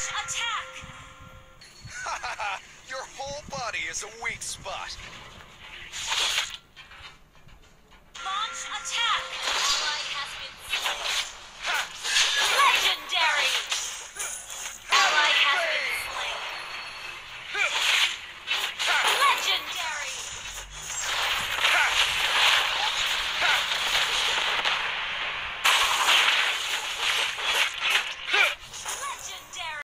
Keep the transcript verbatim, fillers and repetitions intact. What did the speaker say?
Launch attack! Haha, your whole body is a weak spot.